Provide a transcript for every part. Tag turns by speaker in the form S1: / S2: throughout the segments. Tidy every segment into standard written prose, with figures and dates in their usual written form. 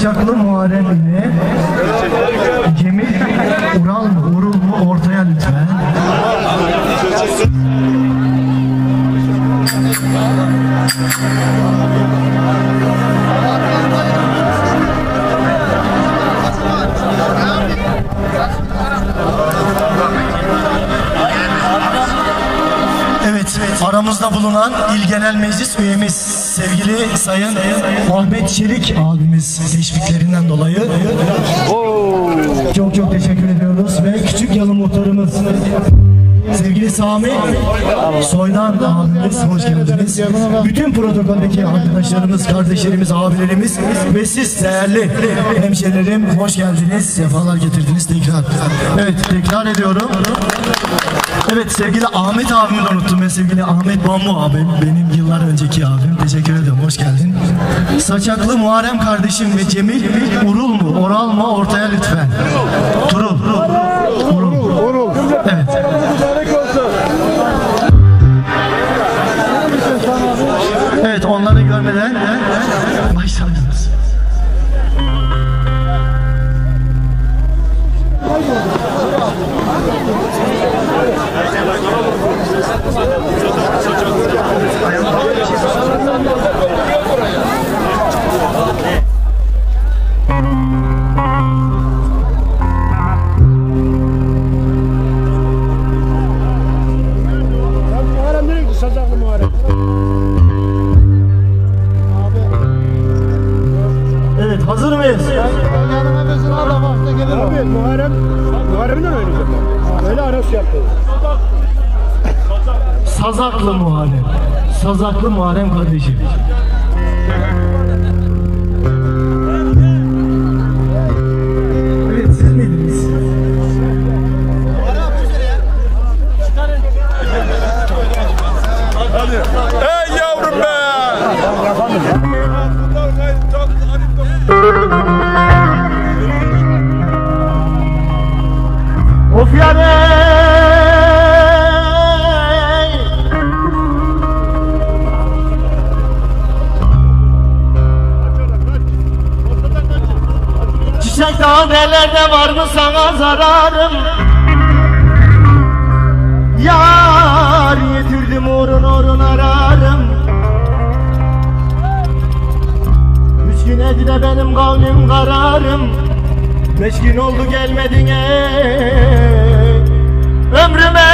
S1: Saçaklı Muharrem ile Cemil Ural mı, Urul mu ortaya lütfen. Evet, aramızda bulunan İl Genel Meclis üyemiz sevgili Sayın Ahmet Çelik abimiz teşviklerinden dolayı çok teşekkür ediyoruz ve küçük yalı muhtarımız sevgili Sami Soydan abimiz hoş geldiniz. Bütün protokoldeki arkadaşlarımız, kardeşlerimiz, abilerimiz ve siz değerli hemşerilerim hoş geldiniz. Sefalar getirdiniz tekrar. Evet, tekrar ediyorum. Evet, sevgili Ahmet abimi de unuttum ben, sevgili Ahmet Bambu abim, benim yıllar önceki abim. Teşekkür ederim, hoş geldin. Saçaklı Muharrem kardeşim ve Cemil Urul mu, Oral mı ortaya lütfen. Turul. Evet. Evet, onları görmeden başlayacağız. Evet, hazır mıyız?
S2: Abi Muharrem'le mi oynayacağım ben? Öyle arası yaptı.
S1: Sazaklı Muharrem. Sazaklı Muharrem kardeşim. Evet, siz miydiniz?
S3: Hadi. Ey yavrum be!
S1: Of yani! Çiçek daha nelerde var mı sana zararım? Yar yetirdim uğrun ararım. 3 gün de benim kavlim kararım. 5 gün oldu gelmedin ey ömrüme,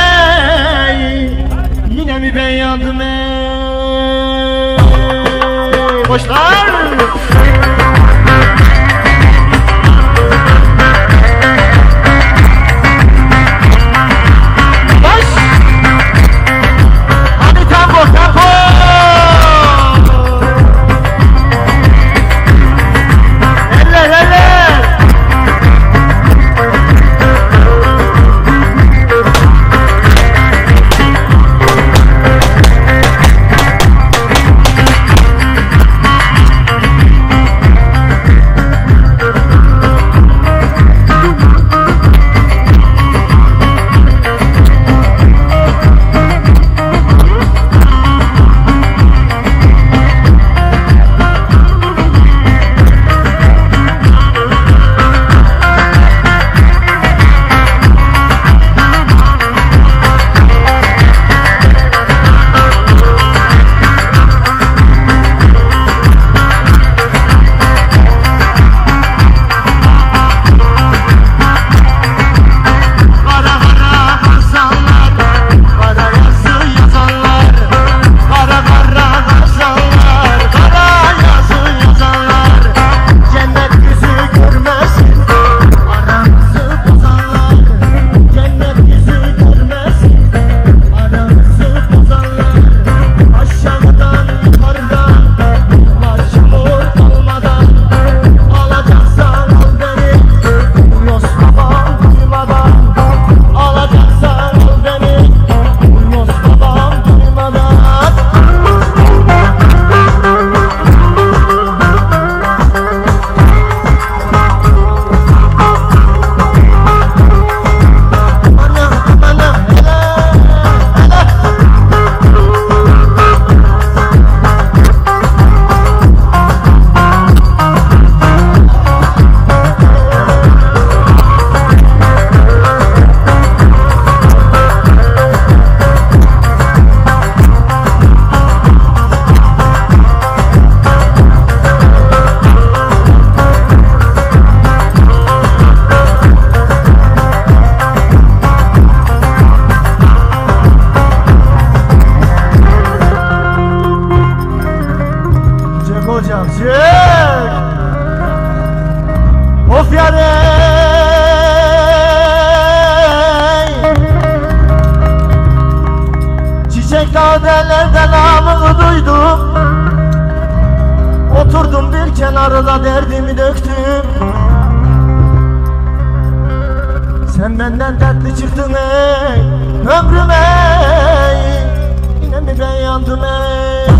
S1: yine mi ben yandım ey boşlar. Baş hadi tempo eller sana derdimi döktüm. Sen benden dertli çıktın ey ömrüme. Yine mi ben yandım ey?